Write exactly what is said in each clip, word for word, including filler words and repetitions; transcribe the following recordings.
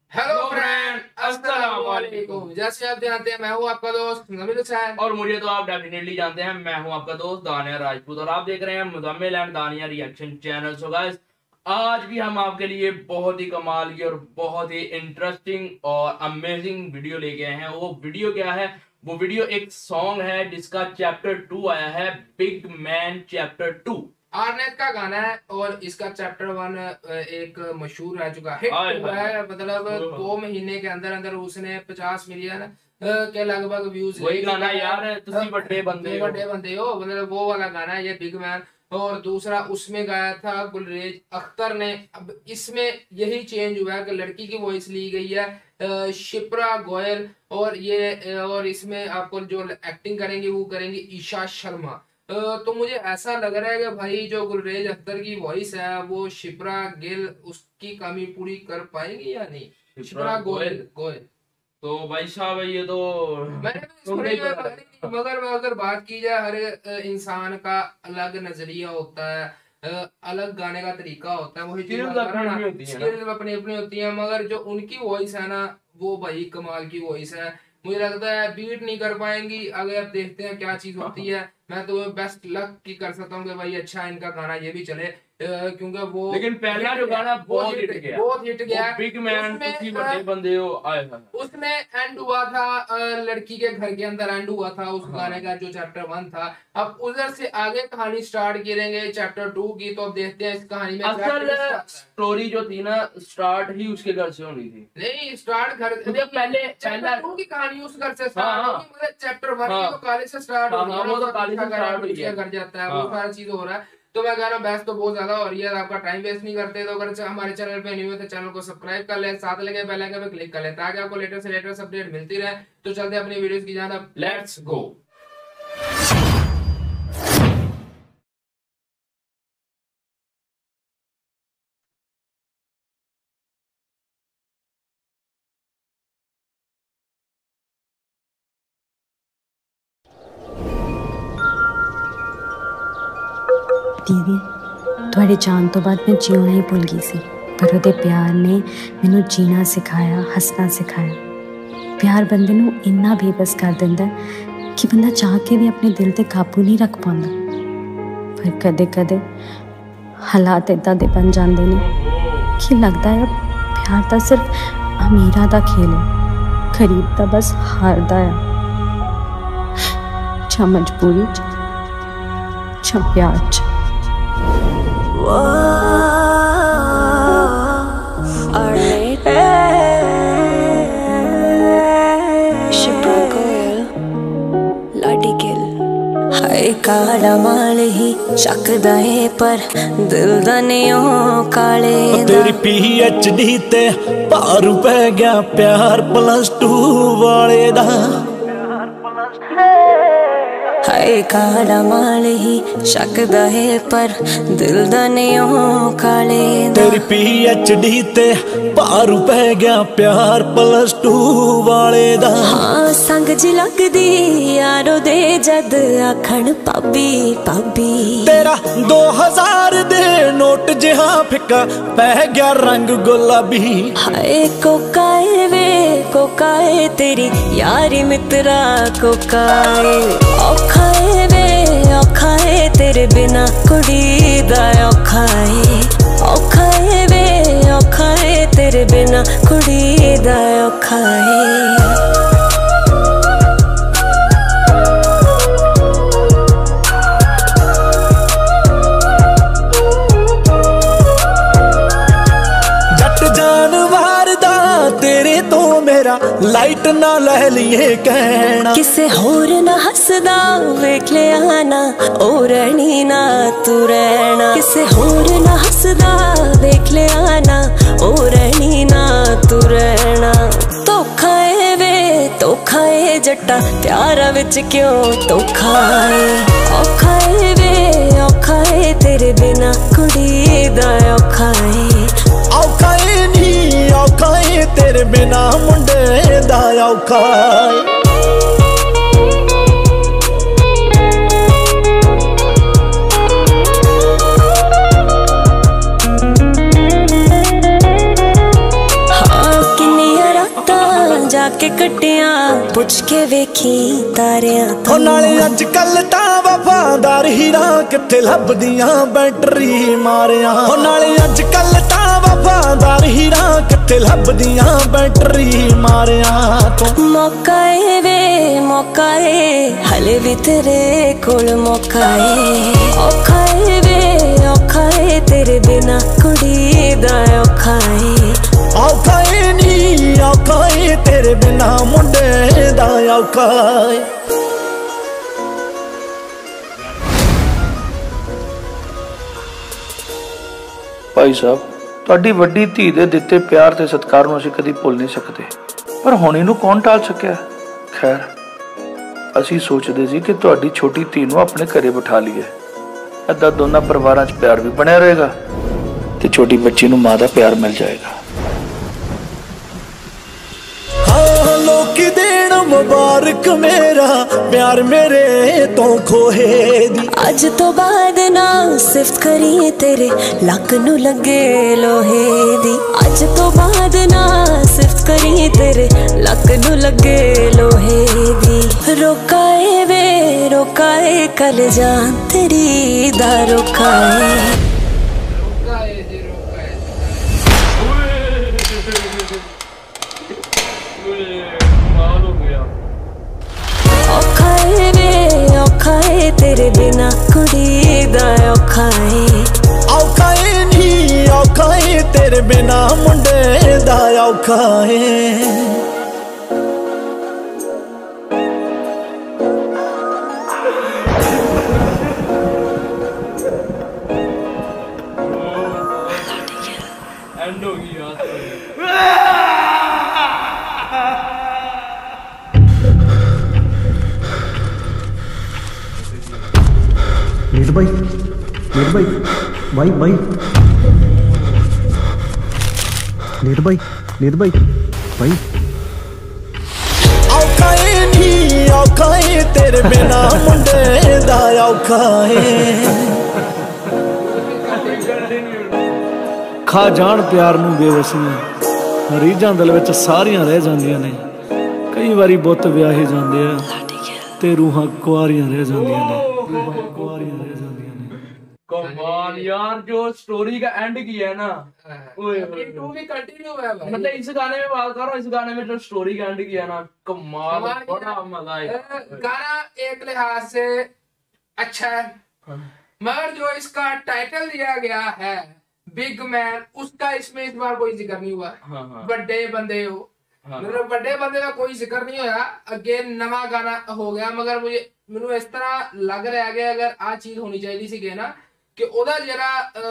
Hello friend, अस्सलाम वालेकुम। जैसे आप जानते हैं, मैं हूँ आपका दोस्त नबील हुसैन और मुझे तो आप डेफिनेटली जानते हैं, मैं हूँ आपका दोस्त दानिया राजपूत और आप देख रहे हैं Muzammil and Dania reaction channel. So guys, आज भी हम आपके लिए बहुत ही कमाल की और बहुत ही इंटरेस्टिंग और अमेजिंग वीडियो लेके आए हैं। वो वीडियो क्या है? वो वीडियो एक सॉन्ग है जिसका चैप्टर टू आया है, big man chapter two. R Nait का गाना है और इसका चैप्टर वन एक मशहूर रह चुका हिट हुआ है। मतलब दो महीने के अंदर अंदर उसने पचास मिलियन के लगभग व्यूज। वही गाना यार, तुसी बड़े बंदे हो बड़े बंदे हो, मतलब वो वाला गाना है ये बिग मैन। और दूसरा उसमें गाया था गुलरेज अख्तर ने। अब इसमें यही चेंज हुआ है कि लड़की की वॉइस ली गई है शिप्रा गोयल, और ये और इसमें आपको जो एक्टिंग करेंगे वो करेंगी ईशा शर्मा। तो मुझे ऐसा लग रहा है कि भाई जो गुलरेज अख्तर की वॉइस है वो शिप्रा गिल उसकी कमी पूरी कर पाएंगी या नहीं। शिप्रा गोयल गोयल तो भाई साहब ये तो मैंने भी सुनी, मगर अगर बात की जाए हर इंसान का अलग नजरिया होता है, अलग गाने का तरीका होता है, वही स्किल्स अपनी अपनी होती है। मगर जो उनकी वॉइस है ना, वो भाई कमाल की वॉइस है। मुझे लगता है बीट नहीं कर पाएंगी। अगर आप देखते हैं क्या चीज होती है, मैं तो बेस्ट लक की कर सकता हूँ कि भाई अच्छा इनका गाना ये भी चले, क्योंकि वो लेकिन पहला जो गाना बहुत हिट गया, बहुत हिट गया बिग मैन तुसी बड़े बंदे हो आए हैं। उसमें एंड हुआ था लड़की के घर के अंदर एंड हुआ था उस गाने का जो चैप्टर वन था। अब उधर से आगे कहानी स्टार्ट करेंगे चैप्टर टू की, तो अब देखते हैं इस कहानी में असल स्टोरी जो थी ना, स्टार्ट ही उसके घर से होनी थी। नहीं, स्टार्ट घर पहले चैप्टर टू की कहानी उस घर से स्टार्ट होगी, मतलब चैप्टर वन की तो कॉलेज से स्टार्ट हो गई, वो तो कॉलेज से स्टार्ट हुई है, घर जाता है, वो सारा चीज हो रहा है। तो मैं कह रहा हूँ बहस तो बहुत ज्यादा हो रही है, आपका टाइम वेस्ट नहीं करते। तो अगर हमारे चैनल पे न्यू है तो चैनल को सब्सक्राइब कर ले, साथ लगे बेल आइकन पे क्लिक कर ले ताकि आपको लेटेस्ट से लेटेस्ट अपडेट मिलती रहे। तो चलते हैं अपनी वीडियोस की जानिब, लेट्स गो। दीदी थोड़े जान तो बाद मैं जीना ही भुल गई सी, पर ਉਹਦੇ प्यार ने मैनू जीना सिखाया, हंसना सिखाया। प्यार बंदे नू इन्ना बेबस कर दिंदा कि बंदा चाह के भी अपने दिल ते काबू नहीं रख पाता। पर कदे कदे हालात इदां दे बन जाते हैं कि लगता है प्यार तो सिर्फ अमीरां दा खेल है, गरीब तो बस हारदा है। च मजबूरी च प्यार च। काला माल ही शकदा है पर दिल दा नियो काले दा। तेरी पीएचडी ते भारू पै गया प्यार प्लस टू वाले दा। हाय काला माल ही शकदा है पर दिल दा नियो काले दा। तेरी पीएचडी ते भारू पै गया प्यार प्लस टू वाले दा। हाँ संग जी लगदी यारो दे जद आखण पाबी पाबी। तेरा दो हजार दे नोट जिहा फिक्का पै गया रंग गुलाबी। हाय कोकाए वे कोकाए तेरी यारी मित्रा कोकाए। औखा है वे औखा है तेरे बिना कुड़ी दा औखा है। औखा है वे औखा है तेरे बिना कुड़ी दा औखा है। लाइट ना लह लिए कहना किसे होर ना हसदा वेख लिया ना ओरनी ना तू रहना। किसे होर ना हसदा वेख लिया ना ओरनी ना तू रहना। धोखा है वे धोखा है जट्टा प्यारा विच क्यों धोखा है। औखा है वे औखा है तेरे बिना कुड़ी दा औखा है। औखा है नी औखा है तेरे बिना मुंडे दा औखा है। हाँ किन्नी के कटिया पुछ के वेखी तारियां ओ नाले अज कल तां वफादार हीरा किथे लभदियां बैटरी मारियां ओ नाले अज कल तां वफादार हीरा किथे लभदियां बैटरी मारियां तो मौका ए वे मौका ए हले भी तेरे कोल मौका ए औखा ए वे औखा ए तेरे बिना कुड़ी दा औखा ए औखा ए नी औखा ए तेरे बिना मुंडे दा औखा ए भाई साहब ਤੁਹਾਡੀ ਵੱਡੀ ਧੀ ਦੇ ਦਿੱਤੇ ਪਿਆਰ ਤੇ ਸਤਿਕਾਰ ਨੂੰ ਅਸੀਂ ਕਦੀ ਭੁੱਲ ਨਹੀਂ ਸਕਦੇ ਪਰ ਹੁਣ ਇਹਨੂੰ ਕੌਣ ਟਾਲ ਸਕਿਆ ਖੈਰ ਅਸੀਂ ਸੋਚਦੇ ਸੀ ਕਿ ਤੁਹਾਡੀ ਛੋਟੀ ਧੀ ਨੂੰ ਆਪਣੇ ਘਰੇ ਬਿਠਾ ਲਈਏ ਅੱਦਾ ਦੋਨਾਂ ਪਰਿਵਾਰਾਂ 'ਚ ਪਿਆਰ ਵੀ ਬਣਿਆ ਰਹੇਗਾ ਤੇ ਛੋਟੀ ਬੱਚੀ ਨੂੰ ਮਾਂ ਦਾ ਪਿਆਰ ਮਿਲ ਜਾਏਗਾ हाँ लोकी देन मुबारक मेरा प्यार मेरे तो खोहे दी अज तो बाद ना सिफ्त करी तेरे लक नू लगे लोहे दी अज तो बाद ना सिफ्त करी तेरे लक नू लगे लोहे दी रोकाए वे रोकाए कल जान तेरी दा रोकाए रोकाए जी रोकाए औखा ए वे औखा ए तेरे बिना कुड़ी दा औखा ए औखा ए नी औखा ए तेरे बिना मुंडे दा औखा ए एंड होगी यार नीट भाई नीट भाई भाई भाई नीट भाई नीट भाई भाई औखा ए नी औखा ए तेरे बिना मुंडे दा औखा ए खा जान प्यार नूं बेवसियां रीझां दिल विच सारियां रह जांदियां ने कई वारी बुत विआहे जांदे आ ते रूहां कुआरियां रह जांदियां ने रूहां कुआरियां रह जांदियां ने कमाल यार जो स्टोरी का एंड किया है ना ओए ये टू भी कंटिन्यू है भाई मतलब इस गाने में बात कर रहा हूँ इस गाने में जो स्टोरी का एंड किया ना कमाल कमाल किया। बड़ा मजा आया अ, गाना एक लिहाज से अच्छा है मगर जो इसका टाइटल दिया गया है बिग मैन उसका इसमें इस बार कोई जिक्र नहीं हुआ हाँ हाँ बड़े बंदे हो हाँ। मतलब बड़े बंदे का कोई जिक्र नहीं होया अगे नवा गाना हो गया मगर मुझे मैनू इस तरह लग रहा है कि अगर आ चीज होनी चाहिए सी ना कि ओदा जरा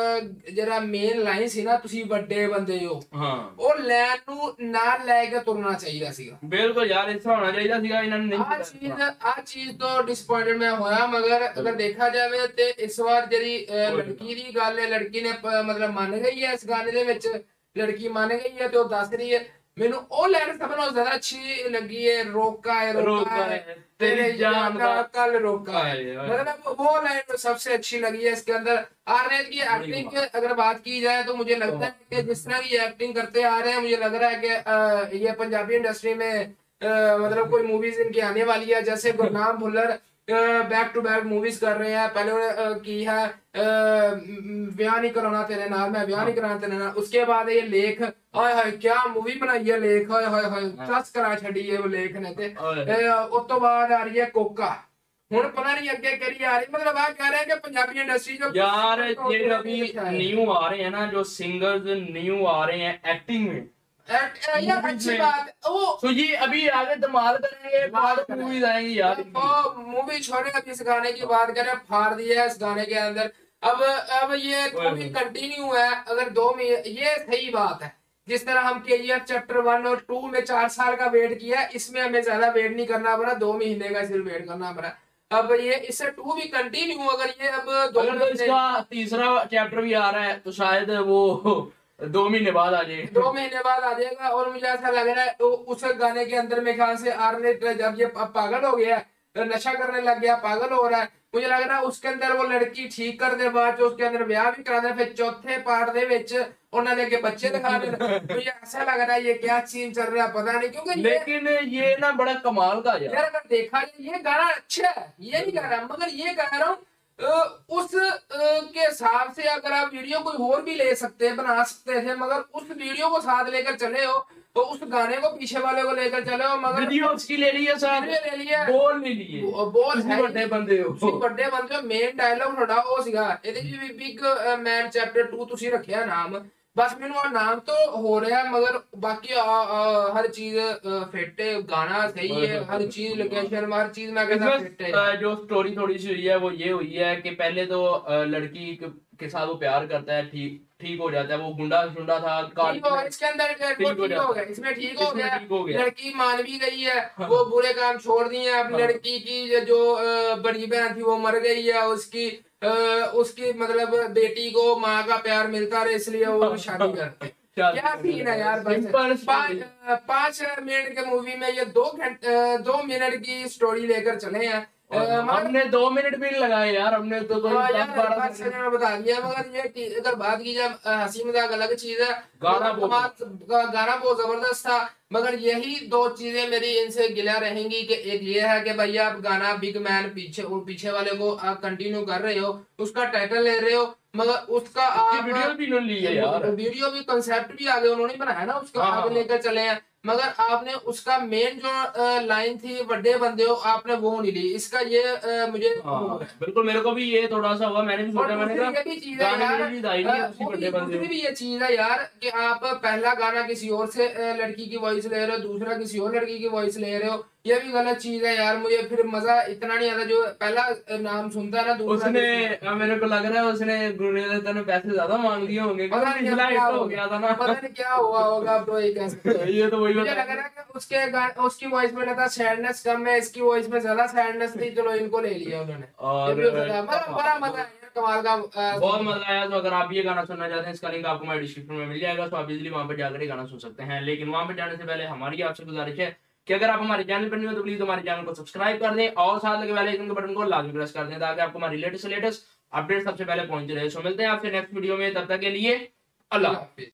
अ, जरा मेन लाइन सी ना तुसी बड़े बंदे हो हाँ ਉਹ ਲੈਨ ਨੂੰ ਨਾਲ ਲੈ ਕੇ ਤੁਰਨਾ ਚਾਹੀਦਾ ਸੀਗਾ बिल्कुल यार ऐसा होना चाहिए ਸੀਗਾ ਇਹਨਾਂ ਨੇ ਆ ਚੀਜ਼ ਆ ਚੀਜ਼ ਤੋਂ ਡਿਸਪਾਇੰਟਡ ਮੈਂ ਹੋਇਆ ਮਗਰ ਅਗਰ ਦੇਖਾ ਜਾਵੇ ਤੇ ਇਸ ਵਾਰ ਜਿਹੜੀ ਅਹ, ਲੜਕੀ ਦੀ ਗੱਲ ਹੈ ਲੜਕੀ ਨੇ ਪ- ਮਤਲਬ ਮੰਨ ਗਈ ਹੈ ਇਸ ਗਾਣੇ ਦੇ ਵਿੱਚ ਲੜਕੀ ਮੰਨ ਗਈ ਹੈ ਤੇ ਉਹ ਦੱਸ ਰਹੀ ਹੈ ਮੈਨੂੰ ਉਹ ਲਾਈਨ ਸਭ ਨਾਲੋਂ ਜ਼ਿਆਦਾ ਅੱਛੀ ਲੱਗੀ ਹੈ ਰੋਕਾ है रोका रोका है है, तेरे तेरी जान जान का का कल रोका है है, है। मतलब वो लाइन सबसे अच्छी लगी है इसके अंदर आर्नेत की एक्टिंग की अगर बात की जाए तो मुझे लगता है कि जिस तरह की एक्टिंग करते आ रहे हैं मुझे लग रहा है कि अ, ये पंजाबी इंडस्ट्री में अ, मतलब कोई मूवीज इनकी आने वाली है जैसे Gurnam Bhullar back to back movies कर रहे हैं पहले उन्होंने अ, की है अ, ब्याह नहीं कराना तेरे नाल मैं ब्याह नहीं कराना तेरे नाल उसके बाद ये लेख हाय हाय क्या मूवी बनाई है लेख हाय हाय हाय टच करा छड़ी है वो लेख ने ते अ, उस तो बाद आ रही है कोका ਹੁਣ ਪਤਾ ਨਹੀਂ ਅੱਗੇ ਕਰੀ ਆ ਰਹੀ मतलब आ कह रहे हैं कि पंजाबी इंडस्ट्री जो यार ये अभी न्यू आ रहे हैं ना जो सिंगर्स न्यू आ रहे हैं एक्टिंग में एक्ट- यार अच्छी बात वो तो ये अभी आगे धमाल करेंगे बाद मूवीज आएंगी यार मूवी छोड़े अब इस गाने की बात करें फाड़ दिया है इस गाने के अंदर अब अब ये मूवी कंटिन्यू है अगर दो में ये सही बात है जिस तरह हम के चैप्टर वन और टू में चार साल का वेट किया इसमें हमें ज्यादा वेट नहीं करना पड़ा दो महीने का सिर्फ वेट करना पड़ा अब ये इससे टू भी कंटिन्यू अगर ये अब दो अगर तो इसका तीसरा चैप्टर भी आ रहा है तो शायद वो दो महीने बाद आ जाए दो महीने बाद आ जाएगा और मुझे ऐसा लग रहा है तो उस गाने के अंदर में ख्याल से आर्नेट जब ये पागल हो गया नशा करने लग गया, पागल हो रहा है। मुझे लग रहा है उसके अंदर वो लड़की ठीक कर दे, बाद उसके अंदर ब्याह भी करा दे, फिर चौथे पार्ट दे विच उन्होंने के बच्चे दिखा दे। मुझे ऐसा लग रहा है ये क्या सीन चल रहा है पता नहीं, क्योंकि लेकिन ये ना बड़ा कमाल का यार, यार अगर देखा जाए ये गाना अच्छा है, ये नहीं कह रहा, मगर ये कह रहा हूँ उस आ, के हिसाब से अगर आप वीडियो कोई और भी ले सकते बना सकते थे, मगर उस वीडियो को साथ लेकर चले हो, तो उस गाने को पीछे वाले को लेकर चले हो, मगर वीडियो उसकी ले ली है साहब, ले लिया, बोल नहीं लिए, बोल है बड़े बंदे हो, ਤੁਸੀਂ ਵੱਡੇ ਬੰਦੇ ਹੋ। ਮੇਨ ਡਾਇਲੌਗ ਤੁਹਾਡਾ ਉਹ ਸੀਗਾ ਇਹਦੇ ਚ ਵੀ ਬਿਗ ਮੈਨ ਚੈਪਟਰ ਟੂ ਤੁਸੀਂ ਰੱਖਿਆ ਨਾਮ, बस मैंने और नाम तो हो रहा है, मगर बाकी आ, आ, हर चीज फिट है, गाना सही है, हर चीज लोकेशन में हर चीज में कहता फिट है। जो स्टोरी थोड़ी सी हुई है वो ये हुई है कि पहले तो लड़की के साथ वो प्यार करता है, ठीक ठीक हो जाता है, वो गुंडा शुंडा था, ठीक हो, इसके अंदर ठीक हो गया, इसमें ठीक हो गया, ठीक हो गया। लड़की मान भी गई है, वो बुरे काम छोड़ दिए हैं। अब लड़की की जो बड़ी बहन थी वो मर गई है, उसकी आ, उसकी मतलब बेटी को माँ का प्यार मिलता रहे, इसलिए वो शादी करते। क्या सीन है यार भाई, पांच मिनट के मूवी में ये दो घंटे दो मिनट की स्टोरी लेकर चले हैं। हमने दो मिनट भी नहीं लगाए यार, हमने तो कोई दस बारह सेकंड बता दिया। मगर ये अगर बात की जाए हंसी मजाक अलग चीज है, गाना गाना बहुत जबरदस्त था, मगर यही दो चीजें मेरी इनसे गिला रहेंगी कि एक ये है कि भैया आप गाना बिग मैन पीछे पीछे वाले को आप कंटिन्यू कर रहे हो, उसका टाइटल ले रहे हो, मगर उसका आप वीडियो भी नहीं ली है यार, वीडियो भी कंसेप्ट भी आगे उन्होंने बनाया ना, उसका आगे लेकर चले हैं, मगर आपने उसका मेन जो लाइन थी बड़े बंदे हो आपने वो नहीं ली। इसका ये आ, मुझे बिल्कुल मेरे को भी ये थोड़ा सा हुआ, मैंने भी सोचा, मैंने कहा ये भी चीज है यार, दूसरी भी ये चीज है यार कि आप पहला गाना किसी और से लड़की की वॉइस ले रहे हो, दूसरा किसी और लड़की की वॉइस ले रहे हो, ये भी गलत चीज है यार। मुझे फिर मजा इतना नहीं आता, जो पहला नाम सुनता है ना दूसरा उसने, मेरे को लग रहा है उसने गुरुदेव ने पैसे ज्यादा मांग लिए होंगे, पता नहीं क्या हो गया था ना, पता नहीं क्या हुआ होगा, आप तो ये कह सकते हो। ये तो वही मुझे लग रहा है कि उसके गाने उसकी वॉइस में था सैडनेस कम है, इसकी वॉइस में ज्यादा सैडनेस थी, चलो इनको ले लिया उन्होंने। और बड़ा मजा आया, कमाल का, बहुत मजा आया। तो अगर आप ये गाना सुनना चाहते हैं, इसका लिंक आपको हमारे डिस्क्रिप्शन में मिल जाएगा, तो आप इजीली वहां पर जाकर गाना सुन सकते हैं। लेकिन वहां पर जाने से पहले हमारी आपसे गुजारिश है कि अगर आप हमारे चैनल पर नहीं हो तो प्लीज हमारे चैनल को सब्सक्राइब कर दें और साथ लगे वाले आइकन के बटन को लाजमी प्रेस कर दें, ताकि आपको हमारी लेटेस्ट लेटेस्ट अपडेट सबसे पहले पहुंच रहे। सो मिलते हैं आपसे नेक्स्ट वीडियो में, तब तक के लिए अल्लाह हाफिज।